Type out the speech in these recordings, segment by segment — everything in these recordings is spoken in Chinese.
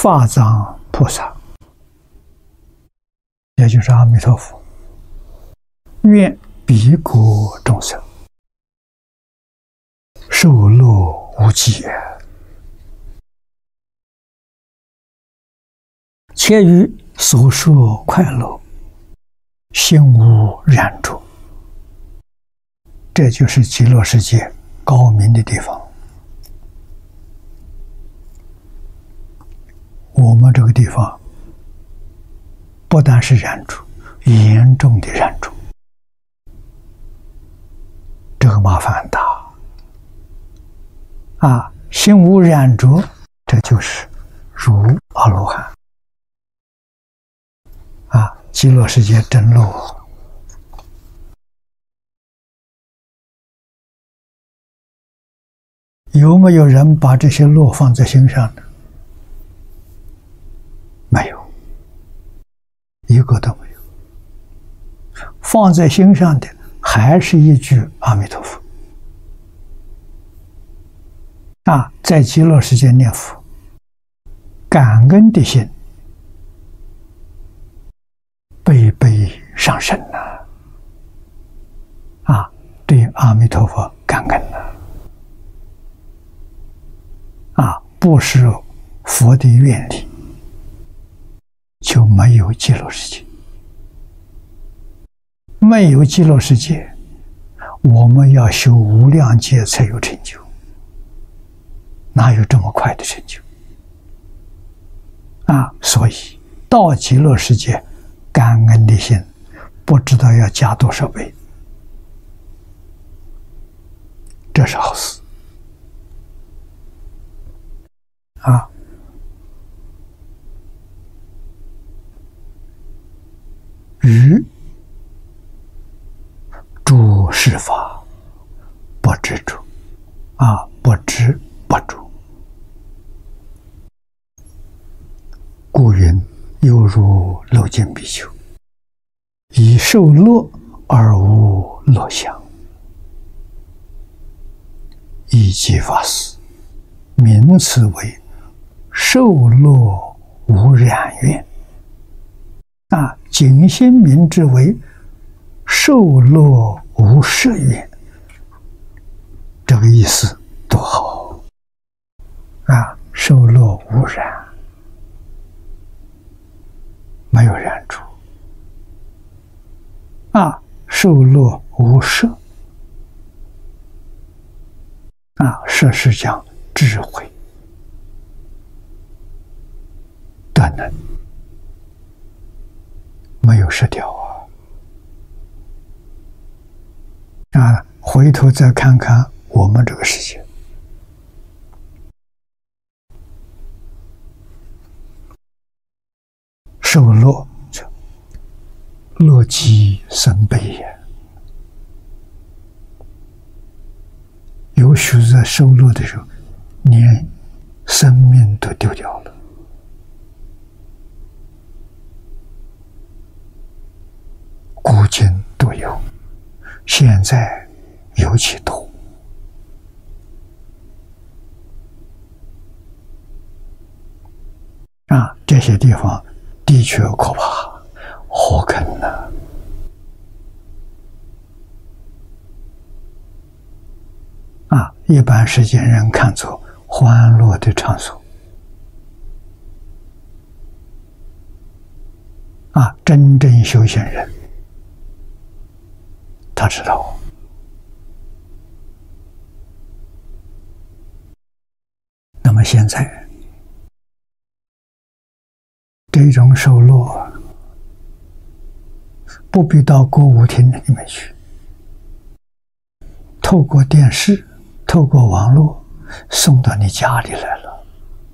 法藏菩萨，也就是阿弥陀佛，愿彼国众生受乐无极，且于所说快乐，心无染着。这就是极乐世界高明的地方。我们这个地方不但是染着，严重的染着，这个麻烦很大啊！心无染着，这就是如阿罗汉啊！极乐世界真乐。有没有人把这些乐放在心上呢？没有，一个都没有。放在心上的还是一句阿弥陀佛啊，在极乐世界念佛，感恩的心倍倍上升了啊，对阿弥陀佛感恩了啊，不是佛的愿力，就没有极乐世界。没有极乐世界，我们要修无量劫才有成就，哪有这么快的成就啊？所以到极乐世界，感恩的心不知道要加多少倍，这是好事啊！于诸事法不执着啊，不执不着，故云犹如漏尽比丘，以受乐而无乐相。一即法师名此为受乐无染愿啊，景心名之为受乐无摄愿，这个意思多好啊！受乐无染，没有染着啊；受乐无摄啊，摄是讲智慧德能，没有失掉啊！回头再看看我们这个世界，受乐乐极生悲也。有许在受乐的时候，连生命都丢掉了。古今都有，现在尤其多啊！这些地方的确可怕，火坑呢啊！一般世间人看作欢乐的场所啊，真正修行人他知道，那么现在这种受乐不必到歌舞厅里面去，透过电视，透过网络送到你家里来了，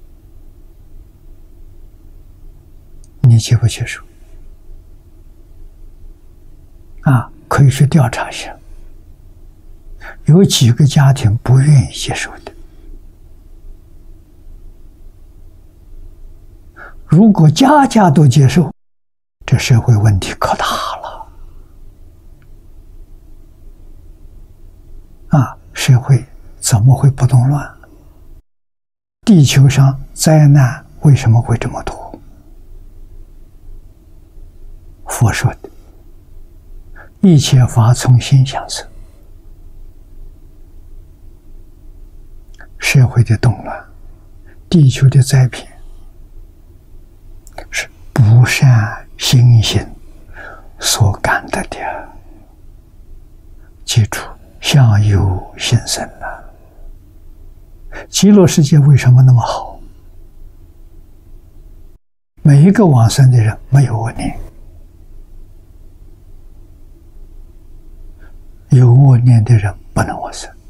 你接不接受啊？可以去调查一下，有几个家庭不愿意接受的。如果家家都接受，这社会问题可大了啊！社会怎么会不动乱？地球上灾难为什么会这么多？佛说的，一切法从心想生，社会的动乱，地球的灾变，是不善心性所感得的。记住，相由心生啊！极乐世界为什么那么好？每一个往生的人没有恶念，有恶念的人不能往生，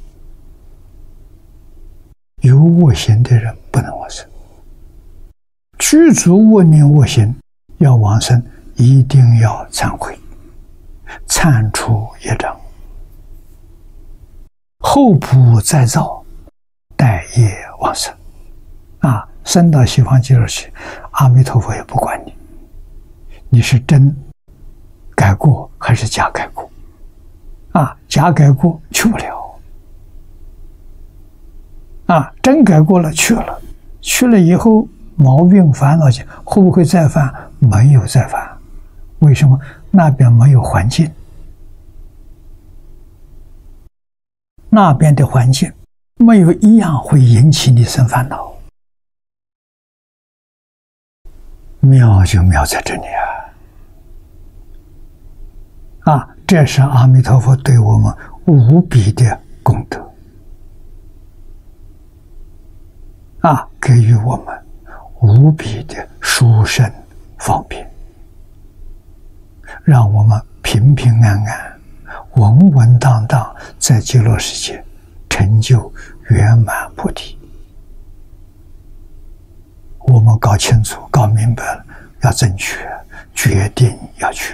有恶行的人不能往生。具足恶念恶行要往生，一定要忏悔，忏除业障，后补再造，待业往生。升到西方极乐去，阿弥陀佛也不管你，你是真改过还是假改过？假改过去不了，真改过了去了，去了以后毛病烦恼会不会再犯？没有再犯。为什么？那边没有环境，那边的环境没有一样会引起你生烦恼。妙就妙在这里这是阿弥陀佛对我们无比的功德给予我们无比的殊胜方便，让我们平平安安、稳稳当当在极乐世界成就圆满菩提。我们搞清楚、搞明白了，要正确，决定要去。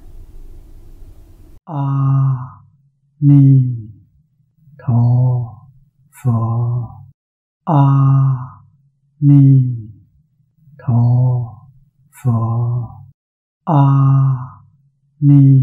阿弥陀佛，阿弥陀佛，阿弥